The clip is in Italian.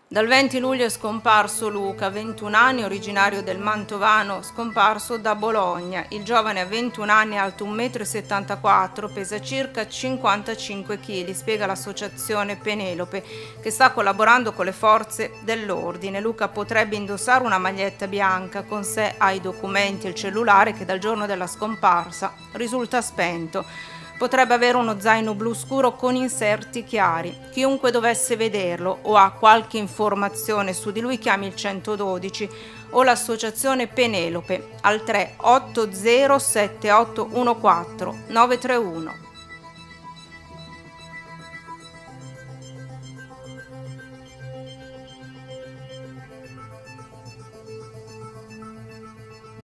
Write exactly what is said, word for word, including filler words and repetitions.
Dal venti luglio è scomparso Luca, ventuno anni, originario del Mantovano, scomparso da Bologna. Il giovane ha ventuno anni, alto un metro e settantaquattro, pesa circa cinquantacinque chili, spiega l'associazione Penelope, che sta collaborando con le forze dell'ordine. Luca potrebbe indossare una maglietta bianca, con sé ha i documenti e il cellulare che dal giorno della scomparsa risulta spento. Potrebbe avere uno zaino blu scuro con inserti chiari. Chiunque dovesse vederlo o ha qualche informazione su di lui chiami il centododici o l'associazione Penelope al tre otto zero sette otto uno quattro nove tre uno.